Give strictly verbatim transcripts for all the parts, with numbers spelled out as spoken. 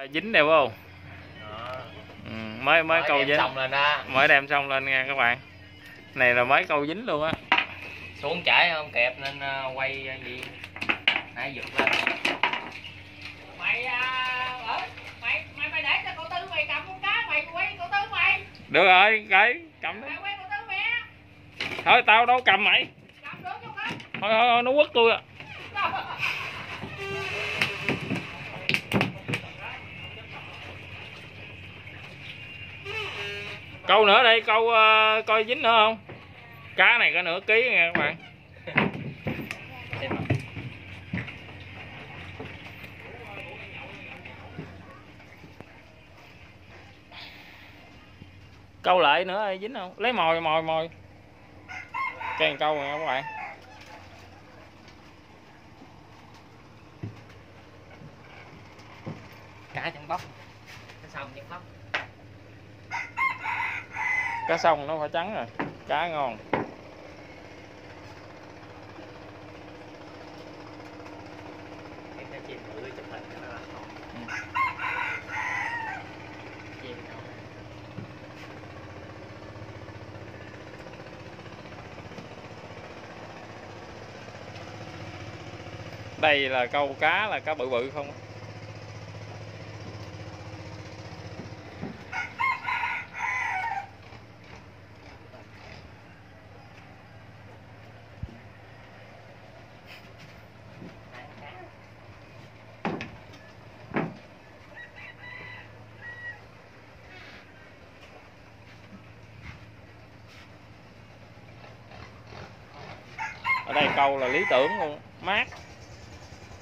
dính đều không? Ừ, mới mới, mới câu dính xong lên đó. Mới đem xong lên nha các bạn. Này là mới câu dính luôn á. Xuống chảy không kẹp nên uh, quay gì nãy giật lên. Mày ở uh, mày mày mày để cho cậu Tư mày cầm con cá mày quay cậu Tư mày. Được rồi, cái cầm đi. Mày quay cậu Tư mày á. Thôi tao đâu cầm mày. Cầm được không hả? Thôi thôi, thôi nó quất tôi à. Câu nữa đây, câu uh, coi dính nữa không? Cá này có nửa ký nha các bạn. Câu lại nữa dính không? Lấy mồi mồi mồi. Cái câu này các bạn. Cá chân bóc. Cá sông chân bóc. Cá sông nó phải trắng rồi. Cá ngon. Cái chim bự chụp hình cho nó là chim đâu. Đây là câu cá là cá bự bự không. Ở đây câu là lý tưởng luôn, mát.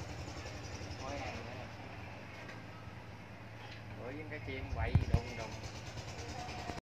Bữa với cái chim quậy đùng đùng.